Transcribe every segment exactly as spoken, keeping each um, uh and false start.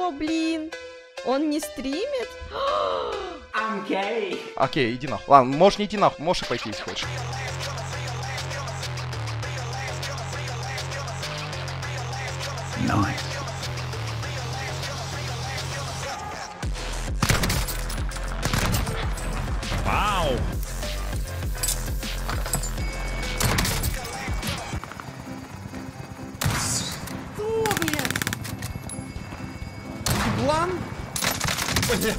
Чё, блин? Он не стримит? I'm gay. Окей, иди нахуй. Ладно, можешь не идти нахуй, можешь и пойти, если хочешь. Nice. Вау! Что, блядь? Еблан? Блять!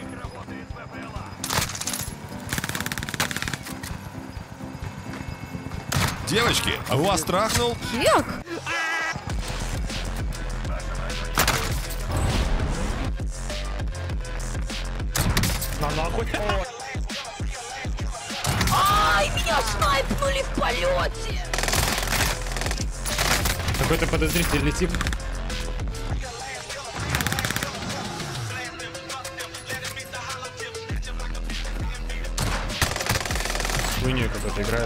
Девочки, а вас трахнул? Кек? На нахуй! Ай, меня снайпнули в полете! Какой-то подозрительный тип. Хуйню какой-то играет.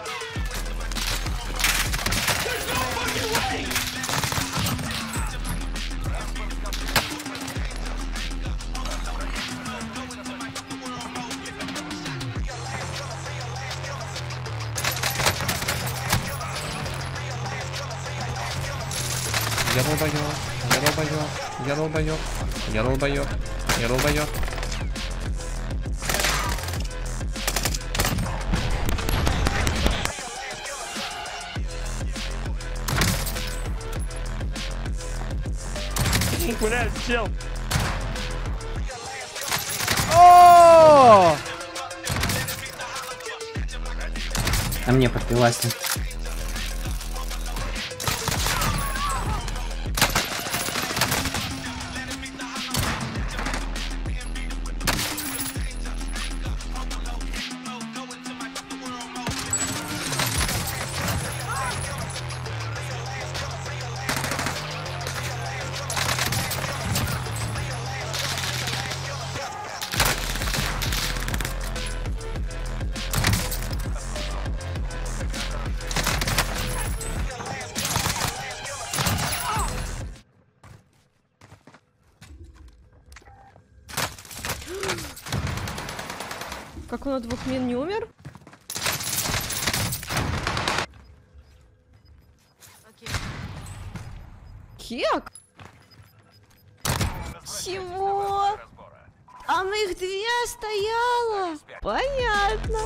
Я долбоёб, я долбоёб, я долбоёб, я долбоёб, я долбоёб. Блять, чел! О! А мне подпилась. Как он от двух мин не умер? Кек? Чего? А мы их две стояло? Понятно.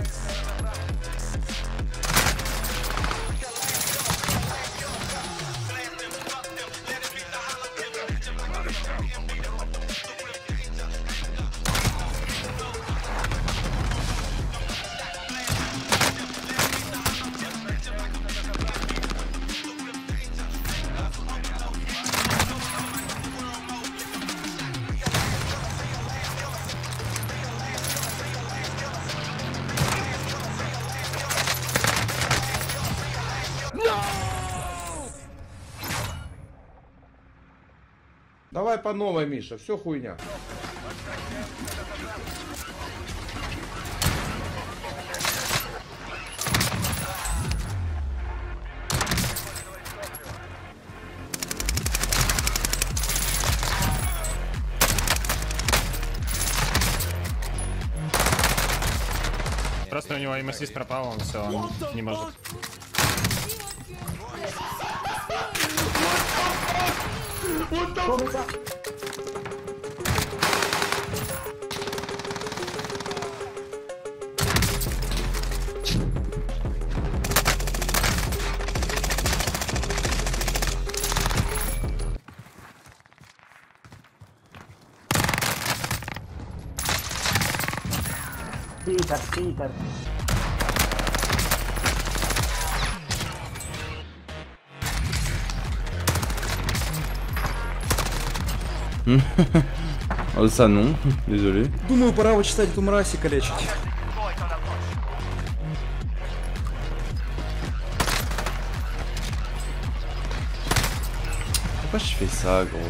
Давай по новой, Миша, все хуйня. Просто у него им ассист пропал, он все, он не может. Питер, Питер. Oh, ça non, désolé. Думаю, пора вычитать эту мразь и калечить. Pourquoi je fais ça, gros?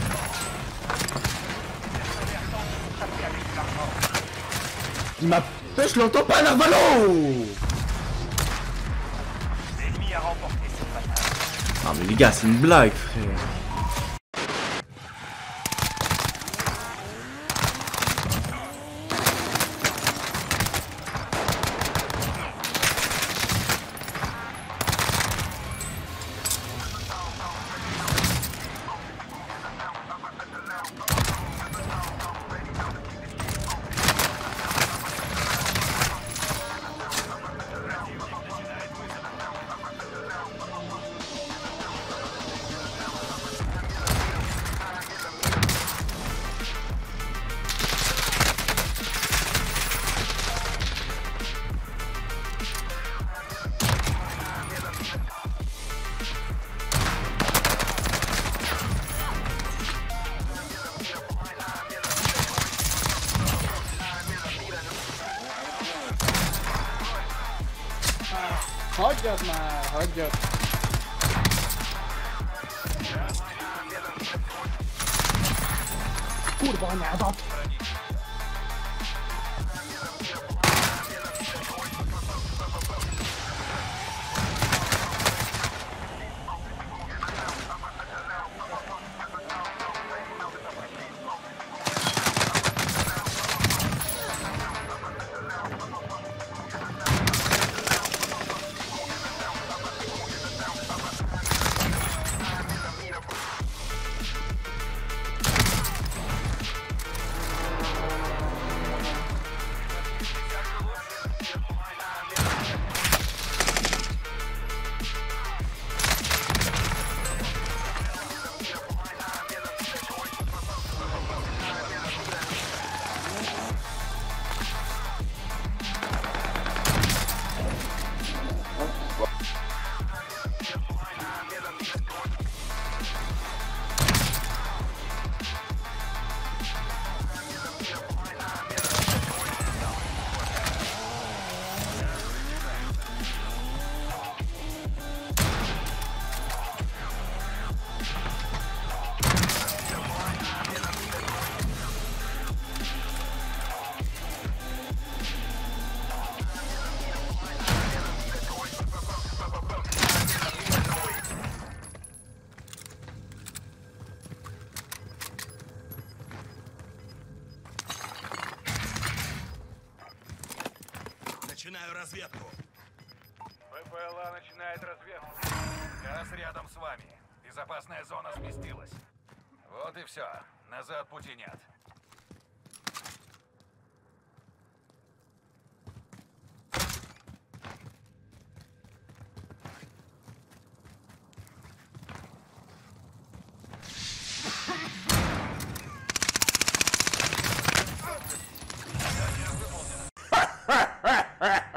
Il m'a Je l'entends pas, Narvalo. Ah mais les gars, c'est une blague, frère. Hagyjad már, hagyjad! Kurva anyádat! Начинаю разведку. ВПЛА начинает разведку. Газ рядом с вами. Безопасная зона сместилась. Вот и все. Назад пути нет. Ха-ха-ха!